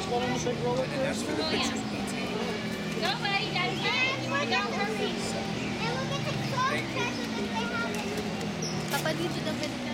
Let him shake roll it And that's for the pictures. Go, buddy, Daddy's good. You wanna go? Hurry. And look at the clothes that they have. Papa, dito daw pwede